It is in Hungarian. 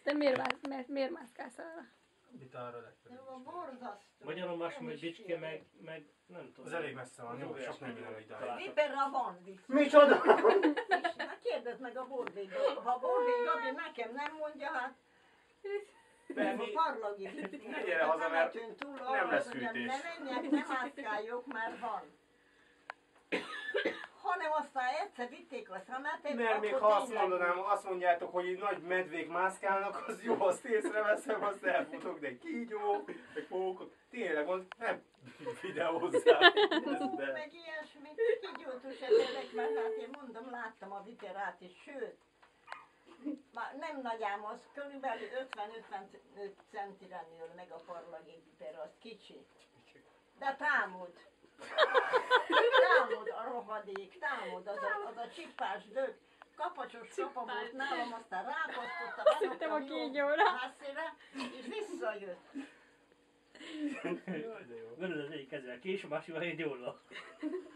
Te miért mászkálsz arra? Itt arra legfelül. Magyarul másom, hogy bicske, meg nem tudom. Az elég messze van, jó, sok nem jön ide. Viperra van vicc. Micsoda? Na kérdezd meg a Bordély Gabi. Ha Bordély Gabi nekem nem mondja, hát... A parlagi vicc. Ne gyere haza, mert nem lesz fűtés. Ne menjek, nem mászkáljuk, mert van. Hanem aztán egyszer vitték a szemetet, Mert még ha azt mondanám, azt mondjátok, hogy így nagy medvék mászkálnak, az jó, azt észreveszem, azt elfutok, de kígyó, meg pókok, tényleg mond, nem videózzák. De... Meg ilyesmit, kígyót se tényleg, mert hát én mondom, láttam a viperát is, sőt, már nem nagy ám, az körülbelül 50-55 centire nől meg a parlagi viper, az kicsi. De támod. Támod a rohadék, támod, az a csipás dög, kapacsos kapa volt nálam, aztán rákasztottam, Szerintem a kígyóra. messzire, és visszajött. Jaj, de jó. Veled az egyik kezzel kés, a másik egy gyólla.